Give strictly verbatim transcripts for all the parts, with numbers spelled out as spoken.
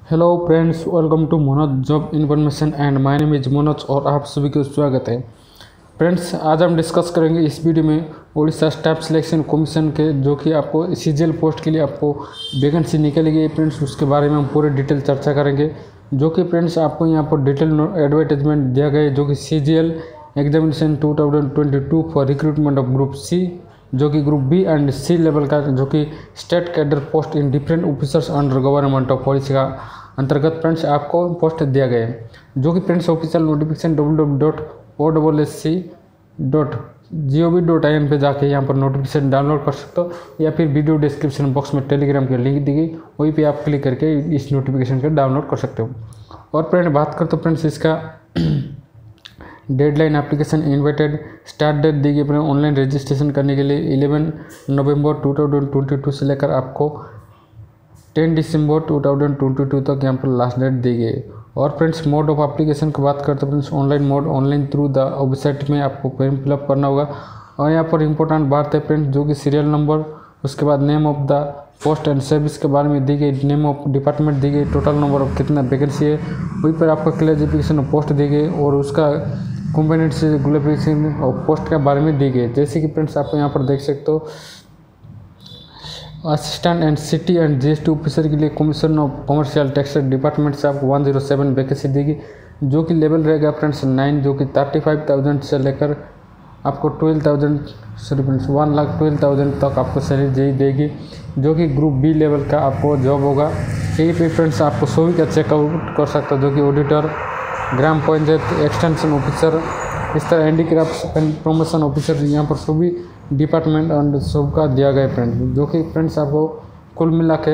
Hello friends, welcome to Manoj job information and my name is Manoj और आप सभी को स्वागत है। फ्रेंड्स, आज हम डिस्कस करेंगे इस वीडियो में उड़ीसा स्टाफ सिलेक्शन कमीशन के जो कि आपको सीजीएल पोस्ट के लिए आपको वैकेंसी निकली गई फ्रेंड्स, उसके बारे में हम पूरे डिटेल चर्चा करेंगे। जो कि फ्रेंड्स आपको यहाँ पर डिटेल एडवर्टाइजमेंट दिया गया है जो कि CGL examination two thousand twenty two for recruitment of group C, जो कि group B and C level का, जो कि state cadre post in different officers under government of Odisha का अंतर्गत फ्रेंड्स आपको पोस्ट दिया गया है। जो कि friends official notification W W dot O double S C dot G O V dot I N पर जाके यहाँ पर नोटिफिकेशन डाउनलोड कर सकते हो, या फिर वीडियो डिस्क्रिप्शन बॉक्स में टेलीग्राम की लिंक दी गई, वहीं पे आप क्लिक करके इस नोटिफिकेशन को डाउनलोड कर सकते हो। और फ्रेंड बात करते हो फ्रेंड्स इसका deadline application invited start date दी गई अपने ऑनलाइन रजिस्ट्रेशन करने के लिए ग्यारह नवंबर टू थाउजेंड ट्वेंटी टू से लेकर आपको दस दिसंबर टू थाउजेंड ट्वेंटी टू तक यहाँ पर लास्ट डेट दी गई। और फ्रेंड्स मोड ऑफ एप्लीकेशन की बात करते हैं friends, online mode online through the website में आपको फॉर्म फिलअप करना होगा। और यहाँ पर इंपॉर्टेंट बात है फ्रेंड्स, जो कि सीरियल नंबर, उसके बाद name of the post and service के बारे में दी गई, नेम ऑफ डिपार्टमेंट दी गई, टोटल नंबर ऑफ कितना वैकेंसी है, वहीं पर आपको क्लासिफिकेशन ऑफ पोस्ट दी गई और उसका कंपोनेंट से क्वालिफिकेशन और पोस्ट के बारे में दी गई। जैसे कि फ्रेंड्स आप यहाँ पर देख सकते हो, assistant and city and GST officer के लिए commission of commercial tax department से आपको वन जीरो सेवन वैकेंसी देगी, जो कि लेवल रहेगा फ्रेंड्स नाइन, जो कि थर्टी फाइव थाउजेंड से लेकर आपको twelve thousand sorry friends one lakh twelve thousand तक आपको सैलरी देगी, जो कि ग्रुप बी लेवल का आपको जॉब होगा। यही पे फ्रेंड्स आपको सभी का चेकआउट कर सकते हो, जो कि auditor, Gram Panchayat extension officer, इस तरह हैंडीक्राफ्ट एंड प्रमोशन ऑफिसर, यहाँ पर सभी डिपार्टमेंट एंड सब का दिया गया फ्रेंड्स। जो कि फ्रेंड्स आपको कुल मिला के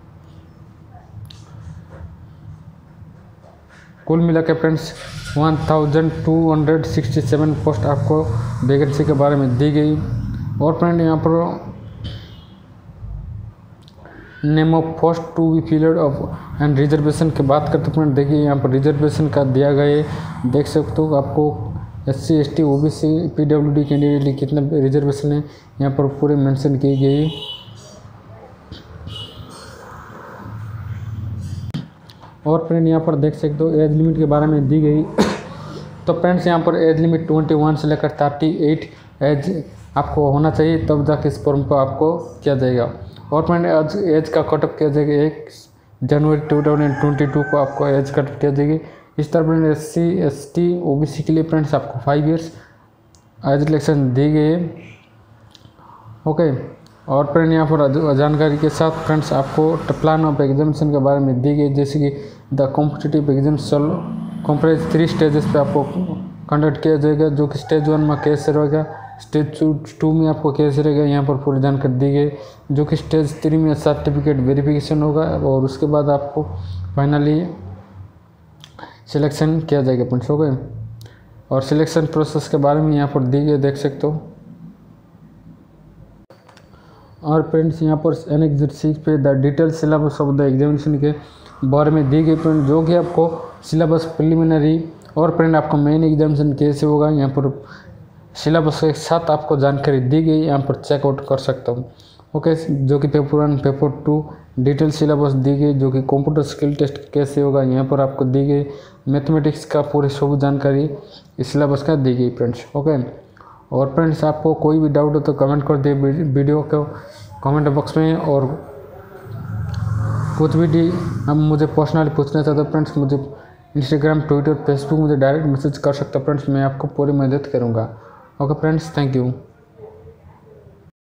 कुल मिला के friends one thousand two hundred sixty seven post आपको वैकेंसी के बारे में दी गई। और फ्रेंड यहाँ पर name of post to be filled up and reservation की बात करते फ्रेंड, देखिए यहाँ पर रिजर्वेशन का दिया गया है, देख सकते हो आपको S C S T O B C P W D candidate के लिए कितना रिजर्वेशन है यहाँ पर पूरे मेंशन की गई। और फ्रेंड यहाँ पर देख सकते हो एज लिमिट के बारे में दी गई। तो फ्रेंड्स यहाँ पर एज लिमिट ट्वेंटी वन से लेकर थर्टी एट एज आपको होना चाहिए, तब जाके इस फॉर्म को आपको किया जाएगा। और फ्रेंड एज एज का कटअप किया जाएगा एक जनवरी टू थाउजेंड ट्वेंटी टू को आपको एज कटअप किया जाएगी। इस तरह friend S C S T O B C के लिए फ्रेंड्स आपको फाइव इयर्स एज रिलैक्सेशन दी गई है। ओके, और फ्रेंड यहाँ पर जानकारी के साथ फ्रेंड्स आपको प्लान ऑफ एग्जामिनेशन के बारे में दी गई, जैसे कि the competitive exam shall comprise three stages पे आपको कंडक्ट किया जाएगा, जो कि स्टेज वन में कैसे रहेगा, स्टेज टू में आपको कैसे रहेगा, यहाँ पर पूरी जानकारी दी गई। जो कि स्टेज थ्री में सर्टिफिकेट वेरिफिकेशन होगा और उसके बाद आपको फाइनली सिलेक्शन किया जाएगा फ्रेंड्स। हो गए, और सिलेक्शन प्रोसेस के बारे में यहाँ पर दी गई, देख सकते हो। और फ्रेंड्स यहाँ पर एनेक्स सिक्स पे the detail syllabus of the examination के बारे में दी गई फ्रेंड, जो कि आपको सिलेबस प्रिलिमिनरी और फ्रेंड आपको मेन एग्जामिनेशन कैसे होगा, यहाँ पर सिलेबस के साथ आपको जानकारी दी गई, यहाँ पर चेकआउट कर सकता हूँ। ओके, जो कि paper one paper two detail syllabus दी गई, जो कि कंप्यूटर स्किल टेस्ट कैसे होगा यहाँ पर आपको दी गई, मैथमेटिक्स का पूरी सब जानकारी इस सिलेबस का दी गई फ्रेंड्स। ओके, और फ्रेंड्स आपको कोई भी डाउट हो तो कमेंट कर दिए वीडियो को कमेंट बॉक्स में, और कुछ भी हम मुझे पर्सनली पूछना चाहते हो फ्रेंड्स, मुझे इंस्टाग्राम ट्विटर फेसबुक मुझे डायरेक्ट मैसेज कर सकते हो फ्रेंड्स, मैं आपको पूरी मदद करूँगा। Okay friends, thank you.